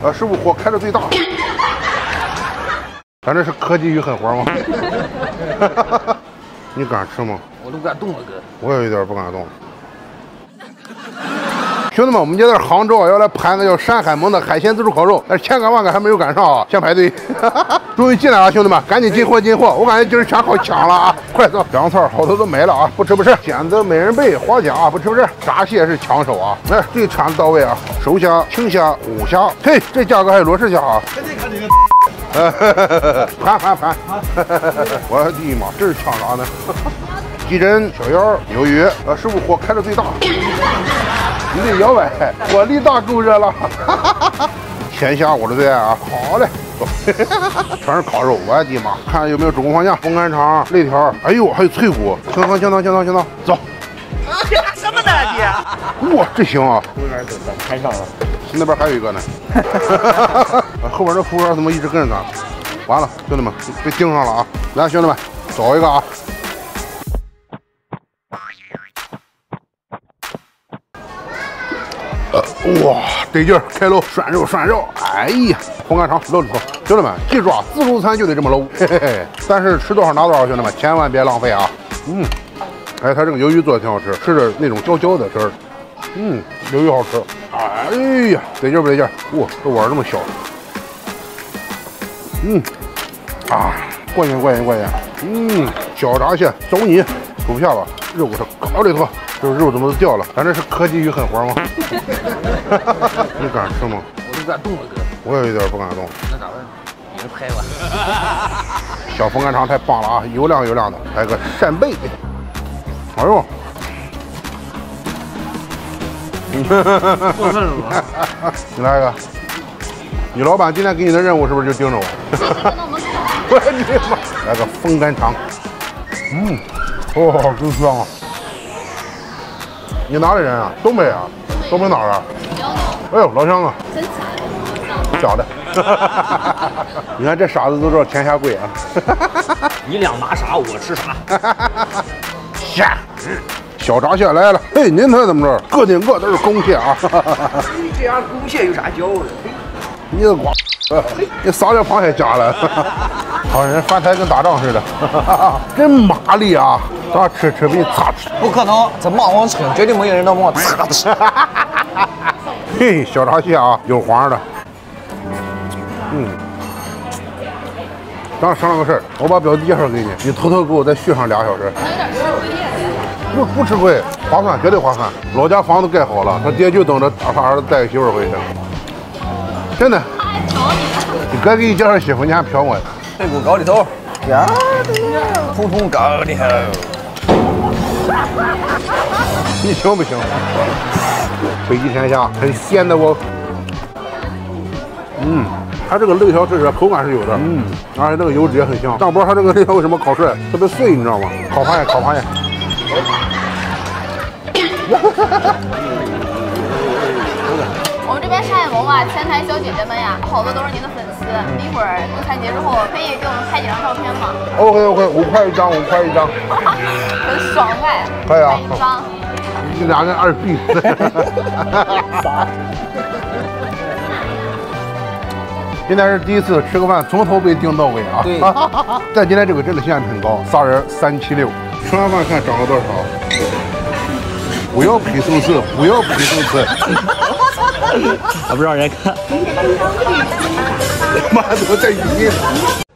师傅火开的最大。咱这是科技与狠活吗？你敢吃吗？ 我都不敢动了，哥。 我也有点不敢动。兄弟们，我们今天在杭州啊，要来盘个叫山海盟的海鲜自助烤肉，但是千个万个还没有赶上啊，先排队。终于进来了，兄弟们，赶紧进货进货！我感觉今儿全靠抢了啊！快走，凉菜好多都没了啊，不吃不吃。选择美人贝、花甲啊，不吃不吃。闸蟹是抢手啊，来这铲子到位啊，熟虾、青虾、五虾，嘿，这价格还有罗氏虾啊。盘，我的妈，这是抢啥呢？鸡胗、小腰、牛鱼，师傅火开的最大，你得摇摆，火力大够热了。甜虾我的最爱啊，好嘞，走，全是烤肉，我的妈！看有没有主攻方向，风干肠、肋条，哎呦，还有脆骨，清汤，走。 什么呢你？ 哇，这行啊！ 服务员走，看上了。 那边还有一个呢。后边这服务员怎么一直跟着咱？完了，兄弟们被盯上了啊！来，兄弟们，找一个啊！哇，得劲儿，开喽！涮肉，哎呀，风干肠搂里头，兄弟们记住啊，自助餐就得这么搂，嘿嘿嘿。但是吃多少拿多少，兄弟们千万别浪费啊！哎，它这个鱿鱼做的挺好吃，吃着那种焦的汁儿，鱿鱼好吃。哎呀，得劲不得劲？哇，这碗这么小。过瘾。小闸蟹走你，煮不下吧？肉它搞里头，这肉怎么都掉了？咱这是科技与狠活吗？你敢吃吗？ 我都不敢动了，哥。 我也有点不敢动。 那咋办？你们拍吧。 小风干肠太棒了啊，油亮的，来个扇贝。哎呦！ 过分了吧？ 你来一个。你老板今天给你的任务是不是就盯着我？我的妈！来个风干肠。真香啊！你哪里人啊？东北啊？东北哪儿啊？哎呦，老乡啊！ 真假的。你看这傻子都知道甜虾贵啊。 你俩拿啥，我吃啥。 虾。小闸蟹来了，嘿，您猜怎么着？个顶个都是公蟹啊！ 这样公蟹有啥教的？ 你这瓜，你撒点螃蟹夹了，好人翻台跟打仗似的，真麻利啊！咱吃给你擦吃。 不可能，这骂我吃，绝对没有人能帮我擦吃。 嘿，小闸蟹啊，有黄的。咱商量个事儿，我把表弟介绍给你，你偷偷给我再续上2小时。 有点吃亏呀。 不吃亏，划算，绝对划算。老家房子盖好了，他爹就等着他儿子带个媳妇回去。真的。 还嫖你？ 你哥给你介绍媳妇，你还嫖我呀？ 屁股高里头，呀，扑扑高里头。 你行不行？北极甜虾很鲜的哦。它这个肋条是口感是有的，而且这个油脂也很香。上波它这个肋条为什么烤出来特别碎，你知道吗？烤螃蟹。 我们这边山海盟啊，前台小姐姐们呀，好多都是您的粉丝。一会儿用餐结束后，可以给我们拍几张照片吗 ？OK，5块一张， 很爽快。 可以啊。 拍一张。 你俩跟二逼。今天是第一次吃个饭，从头被盯到尾啊！ 对。 但今天这个真的性价比很高，3人376。吃完饭看涨了多少？不要皮送次。 还不让人看。 妈，怎么在语音？